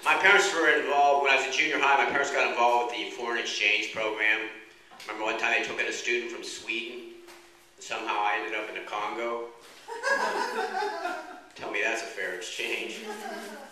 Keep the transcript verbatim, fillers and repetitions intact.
My parents were involved, when I was in junior high, my parents got involved with the foreign exchange program. Remember one time they took in a student from Sweden, and somehow I ended up in the Congo? Tell me that's a fair exchange.